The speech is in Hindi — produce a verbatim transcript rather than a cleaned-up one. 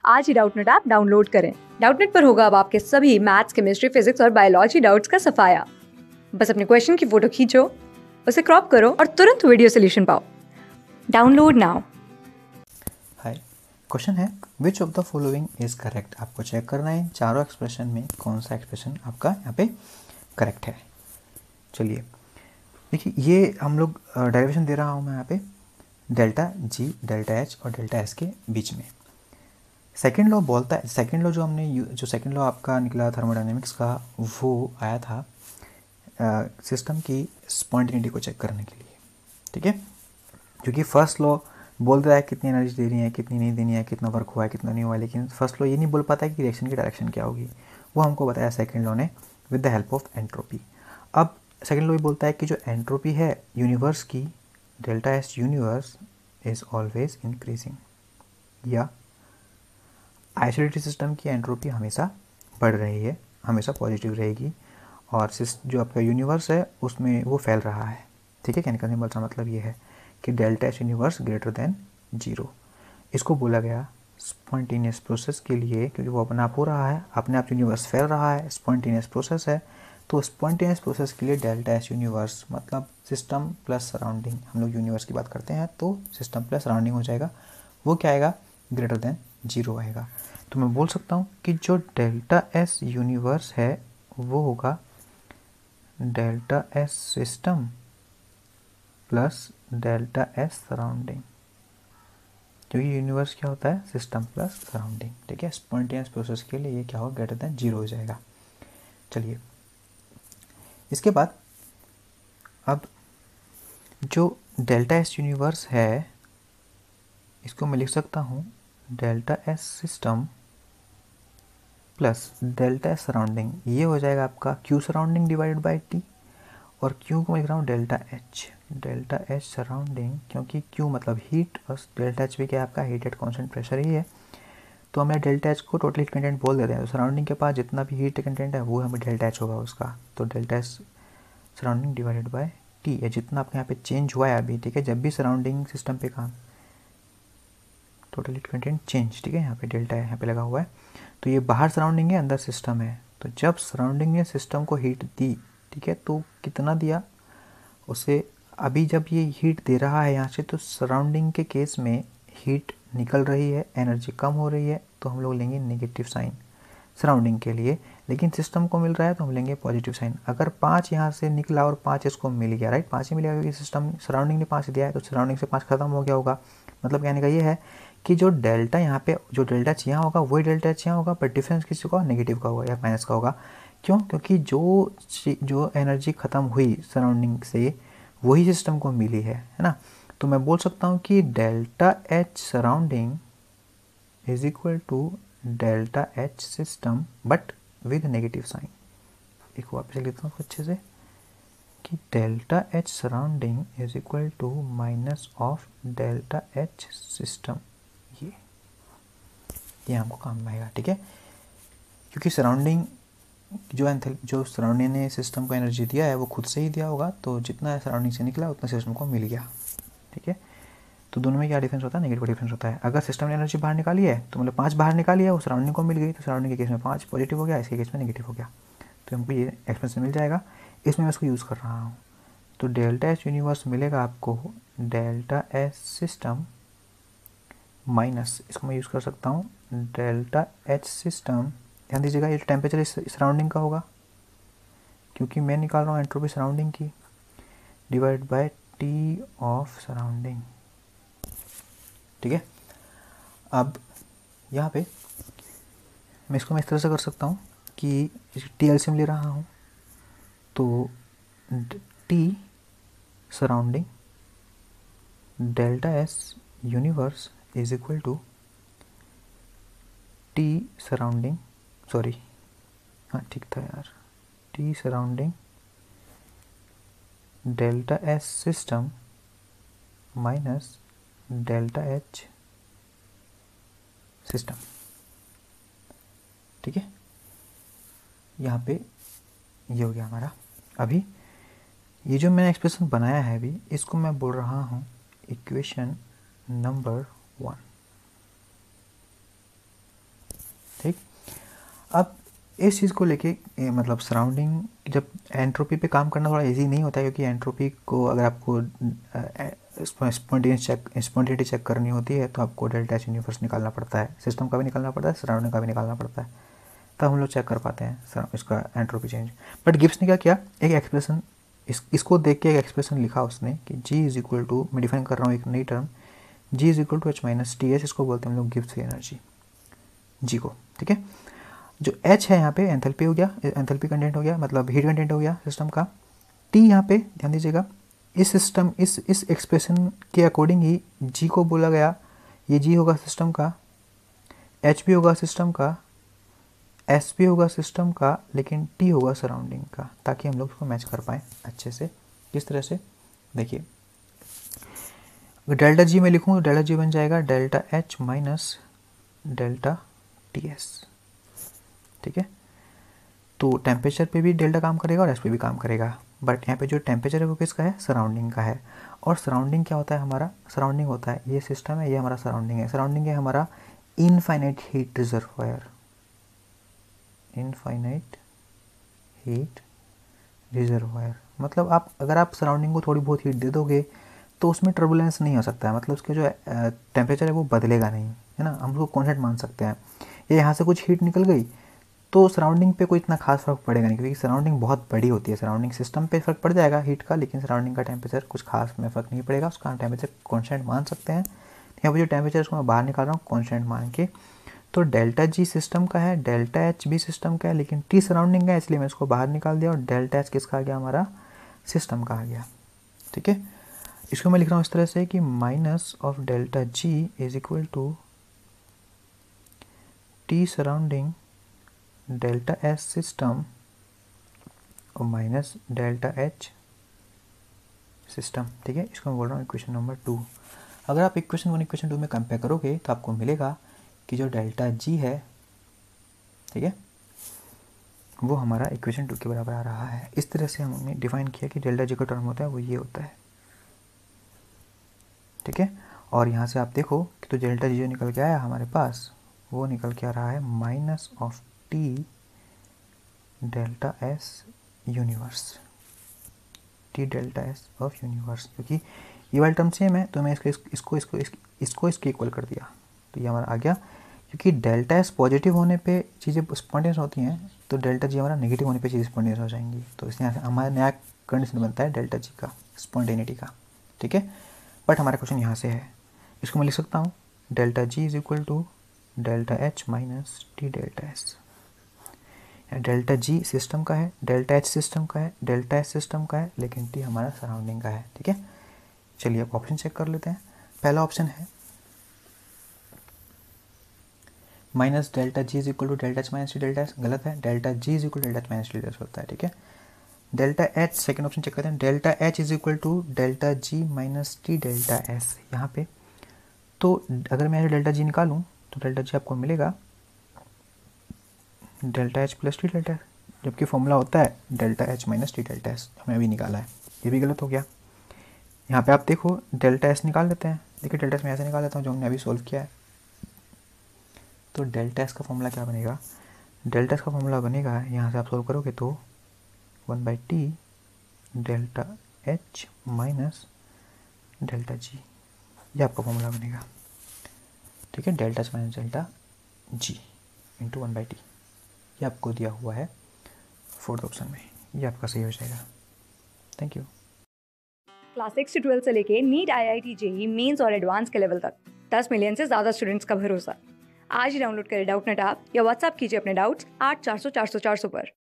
आज ही डाउटनेट ऐप डाउनलोड करें। डाउटनेट पर होगा अब आपके सभी मैथ्स, केमिस्ट्री, फिजिक्स और बायोलॉजी डाउट्स का सफाया। बस अपने क्वेश्चन की फोटो खींचो, उसे क्रॉप करो और तुरंत वीडियो सोल्यूशन पाओ। Download now. हाय, क्वेश्चन है which of the following is correct. आपको चेक करना है चारों एक्सप्रेशन में कौन सा एक्सप्रेशन आपका यहाँ पे करेक्ट है। चलिए देखिए, ये हम लोग डेरिवेशन दे रहा हूँ मैं यहाँ पे डेल्टा जी, डेल्टा एच और डेल्टा एस के बीच में। सेकेंड लॉ बोलता है, सेकेंड लॉ जो हमने जो सेकेंड लॉ आपका निकला थर्मोडायनेमिक्स का, वो आया था सिस्टम की स्पॉन्टेनिटी को चेक करने के लिए, ठीक है। क्योंकि फर्स्ट लॉ बोलता है कितनी एनर्जी देनी है, कितनी नहीं देनी है, कितना वर्क हुआ है, कितना नहीं हुआ है, लेकिन फर्स्ट लॉ ये नहीं बोल पाता है कि रिएक्शन की डायरेक्शन क्या होगी। वो हमको बताया सेकेंड लॉ ने with the help of entropy. अब सेकेंड लॉ ये बोलता है कि जो एंट्रोपी है यूनिवर्स की, delta S universe is always increasing, या आइसोलेटेड सिस्टम की एंट्रोपी हमेशा बढ़ रही है, हमेशा पॉजिटिव रहेगी, और जो आपका यूनिवर्स है उसमें वो फैल रहा है, ठीक है। कहने का सिंपल सा मतलब ये है कि delta S universe greater than zero. इसको बोला गया स्पॉन्टेनियस प्रोसेस के लिए, क्योंकि वो अपने आप हो रहा है, अपने आप यूनिवर्स फैल रहा है, स्पॉन्टेनियस प्रोसेस है। तो स्पॉन्टेनियस प्रोसेस के लिए डेल्टा एस यूनिवर्स मतलब सिस्टम प्लस सराउंडिंग, हम लोग यूनिवर्स की बात करते हैं तो सिस्टम प्लस सराउंडिंग हो जाएगा, वो क्या आएगा, ग्रेटर देन जीरो आएगा। तो मैं बोल सकता हूँ कि जो डेल्टा एस यूनिवर्स है वो होगा delta S system plus delta S surrounding, क्योंकि यूनिवर्स क्या होता है, सिस्टम प्लस सराउंडिंग, ठीक है। स्पॉन्टेनियस प्रोसेस के लिए ये क्या होगा, ग्रेटर देन जीरो हो जाएगा। चलिए इसके बाद अब जो डेल्टा एस यूनिवर्स है इसको मैं लिख सकता हूँ delta S system plus delta S surrounding, ये हो जाएगा आपका Q surrounding divided by T, और क्यू को मैं लिख रहा हूँ delta H, delta H surrounding, क्योंकि क्यू मतलब हीट और डेल्टा एच भी क्या है आपका हीट एट कॉन्स्टेंट प्रेशर ही है। तो हमें डेल्टा एच को टोटल हीट कंटेंट बोल देते हैं, तो सराउंडिंग के पास जितना भी हीट कंटेंट है वो हमें डेल्टा एच होगा उसका। तो delta H surrounding divided by T है, जितना आपके यहाँ पे चेंज हुआ है अभी, ठीक है। जब भी सराउंडिंग सिस्टम पे काम टोटल हीट कंटेंट चेंज, ठीक है, यहाँ पे डेल्टा है, यहाँ पे लगा हुआ है। तो ये बाहर सराउंडिंग है, अंदर सिस्टम है। तो जब सराउंडिंग ने सिस्टम को हीट दी, ठीक है, तो कितना दिया उसे, अभी जब ये हीट दे रहा है यहाँ से, तो सराउंडिंग के केस में हीट निकल रही है, एनर्जी कम हो रही है, तो हम लोग लेंगे नेगेटिव साइन सराउंडिंग के लिए। लेकिन सिस्टम को मिल रहा है तो हम लेंगे पॉजिटिव साइन। अगर पाँच यहाँ से निकला और पाँच इसको मिल गया, राइट, पाँच ही मिलेगा क्योंकि सिस्टम सराउंडिंग ने पाँच दिया है, तो सराउंडिंग से पाँच खत्म हो गया होगा। मतलब कहने का ये है कि जो डेल्टा यहाँ पे, जो डेल्टा एच यहाँ होगा वही डेल्टा एच यहाँ होगा, पर डिफरेंस किसी का नेगेटिव का होगा या माइनस का होगा। क्यों? क्योंकि जो जो एनर्जी ख़त्म हुई सराउंडिंग से वही सिस्टम को मिली है, है ना। तो मैं बोल सकता हूँ कि delta H surrounding is equal to delta H system but with negative sign. एक वापस लिख देता हूँ अच्छे से कि delta H surrounding is equal to minus of delta H system. ये ये हमको काम में आएगा, ठीक है। क्योंकि सराउंडिंग जो एंथल जो सराउंडिंग ने सिस्टम को एनर्जी दिया है वो खुद से ही दिया होगा, तो जितना सराउंडिंग से निकला उतना सिस्टम को मिल गया, ठीक है। तो दोनों में क्या डिफरेंस होता है, नेगेटिव डिफरेंस होता है। अगर सिस्टम ने एनर्जी बाहर निकाली है तो मतलब पाँच बाहर निकाली है, वो सराउंडिंग को मिल गई, तो सराउंडिंग के केस में पाँच पॉजिटिव हो गया, इसके केस में नेगेटिव हो गया। तो हमको ये एक्सप्रेशन मिल जाएगा, इसमें मैं इसको यूज़ कर रहा हूँ। तो डेल्टा एस यूनिवर्स मिलेगा आपको डेल्टा एस सिस्टम माइनस, इसको मैं यूज़ कर सकता हूँ डेल्टा एच सिस्टम। ध्यान दीजिएगा ये टेम्परेचर इस सराउंडिंग का होगा, क्योंकि मैं निकाल रहा हूँ एंट्रोपी सराउंडिंग की, divide by T of surrounding, ठीक है। अब यहाँ पे मैं इसको मैं इस तरह से कर सकता हूँ कि टी एलसीएम ले रहा हूँ, तो T surrounding delta S universe is equal to T surrounding, sorry हाँ ठीक था यार, T surrounding delta S system minus delta H system, ठीक है। यहाँ पे ये हो गया हमारा। अभी ये जो मैंने एक्सप्रेशन बनाया है अभी, इसको मैं बोल रहा हूँ इक्वेशन नंबर वन। ठीक, अब इस चीज़ को लेके मतलब सराउंडिंग जब एंट्रोपी पे काम करना थोड़ा इजी नहीं होता है, क्योंकि एंट्रोपी को अगर आपको स्पॉन्टेनियस चेक स्पॉन्टेनिटी चेक करनी होती है तो आपको डेल्टा एच यूनिवर्स निकालना पड़ता है, सिस्टम का भी निकालना पड़ता है, सराउंडिंग का भी निकालना पड़ता है, तब हम लोग चेक कर पाते हैं इसका एंट्रोपी चेंज। बट गिब्स ने क्या किया, एक एक्सप्रेशन इस इसको देख के एक एक्सप्रेशन लिखा उसने कि जी इज इक्वल टू, मैं डिफाइन कर रहा हूँ एक नई term, G is equal to H minus T H, इसको बोलते हैं हम लोग गिब्स फ्री एनर्जी जी को। ठीक है, जो एच है यहाँ पे एंथैल्पी हो गया, एंथैल्पी कंटेंट हो गया, मतलब हीट कंटेंट हो गया सिस्टम का। टी यहाँ पे ध्यान दीजिएगा, इस सिस्टम इस इस एक्सप्रेशन के अकॉर्डिंग ही जी को बोला गया, ये जी होगा सिस्टम का, एच भी होगा सिस्टम का, एस भी होगा सिस्टम का, लेकिन टी होगा सराउंडिंग का, ताकि हम लोग उसको मैच कर पाएँ अच्छे से। किस तरह से, देखिए डेल्टा जी में लिखूँ तो डेल्टा जी बन जाएगा delta H minus delta T S. ठीक है, तो टेम्परेचर पे भी डेल्टा काम करेगा और एस पे भी काम करेगा, बट यहाँ पे जो टेम्परेचर है वो किसका है, सराउंडिंग का है। और सराउंडिंग क्या होता है, हमारा सराउंडिंग होता है ये सिस्टम है, ये हमारा सराउंडिंग है। सराउंडिंग है हमारा infinite heat reservoir, infinite heat reservoir, मतलब आप अगर आप सराउंडिंग को थोड़ी बहुत हीट दे दोगे तो उसमें टर्बुलेंस नहीं हो सकता है, मतलब उसके जो टेम्परेचर है वो बदलेगा नहीं, है ना, हम उसको कॉन्स्टेंट मान सकते हैं। ये यहाँ से कुछ हीट निकल गई तो सराउंडिंग पे कोई इतना खास फर्क पड़ेगा नहीं, क्योंकि सराउंडिंग बहुत बड़ी होती है। सराउंडिंग सिस्टम पे फर्क पड़ जाएगा हीट का, लेकिन सराउंडिंग का टेम्परेचर कुछ खास में फर्क नहीं पड़ेगा, उसका टेम्परेचर कॉन्स्टेंट मान सकते हैं। यहाँ पर जो टेम्परेचर उसको मैं बाहर निकाल रहा हूँ कॉन्स्टेंट मान के, तो डेल्टा जी सिस्टम का है, डेल्टा एच भी सिस्टम का है, लेकिन टी सराउंडिंग का है, इसलिए मैं इसको बाहर निकाल दिया और डेल्टा एच किसका आ गया, हमारा सिस्टम का आ गया। ठीक है, इसको मैं लिख रहा हूँ इस तरह से कि minus of delta G is equal to T surrounding delta S system और माइनस डेल्टा एच सिस्टम। ठीक है, इसको मैं बोल रहा हूँ इक्वेशन नंबर टू। अगर आप इक्वेशन वन इक्वेशन टू में कंपेयर करोगे तो आपको मिलेगा कि जो डेल्टा जी है, ठीक है, वो हमारा इक्वेशन टू के बराबर आ रहा है। इस तरह से हमने डिफाइन किया कि डेल्टा जी का टर्म होता है वो ये होता है। ठीक है, और यहाँ से आप देखो कि तो डेल्टा जी जो निकल के आया हमारे पास, वो निकल के आ रहा है minus of T delta S universe, T delta S of universe, क्योंकि ये वाला टर्म सेम है तो मैं इसको इसको इसको इसको इसको इसके इक्वल कर दिया, तो ये हमारा आ गया। क्योंकि डेल्टा एस पॉजिटिव होने पे चीज़ें स्पॉन्टेनियस होती हैं, तो डेल्टा जी हमारा नेगेटिव होने पे चीज़ें स्पॉन्टेनियस हो जाएंगी, तो इस यहाँ से हमारा नया कंडीशन बनता है डेल्टा जी का, स्पॉन्टेनिटी का। ठीक है, बट हमारा क्वेश्चन यहाँ से है, इसको मैं लिख सकता हूँ delta G is equal to delta H minus T delta S. Delta G system का है, डेल्टा एच सिस्टम का है, डेल्टा एस सिस्टम का है, लेकिन टी हमारा सराउंडिंग का है। ठीक है, चलिए अब ऑप्शन चेक कर लेते हैं। पहला ऑप्शन है minus delta G is equal to delta H minus T delta S, गलत है, delta G is equal to delta H minus T delta S होता है। ठीक है, delta H, second option check करते हैं, delta H is equal to delta G minus T delta S. यहाँ पे तो अगर मैं डेल्टा जी निकालूँ तो डेल्टा जी आपको मिलेगा delta H plus T delta S, जबकि फॉर्मूला होता है delta H minus T delta S, हमने अभी निकाला है, ये भी गलत हो गया। यहाँ पे आप देखो डेल्टा एस निकाल लेते हैं, देखिए डेल्टा एस मैं ऐसे निकाल लेता हूँ जो हमने अभी सोल्व किया है। तो डेल्टा एस का फॉर्मूला क्या बनेगा, डेल्टा एस का फॉर्मूला बनेगा, यहाँ से आप सोल्व करोगे तो one by T delta H minus delta G, ये आपका फॉर्मूला बनेगा। ठीक है, delta H minus delta G into one by T, ये आपको दिया हुआ है फोर्थ ऑप्शन में, ये आपका सही हो जाएगा। Thank you. क्लास सिक्स से ट्वेल्थ से लेके NEET, I I T, JEE Mains और एडवांस के लेवल तक दस मिलियन से ज़्यादा स्टूडेंट्स का भरोसा। आज ही डाउनलोड करें डाउटनेट ऐप या व्हाट्सएप कीजिए अपने डाउट्स आठ चार सौ चार सौ चार सौ पर।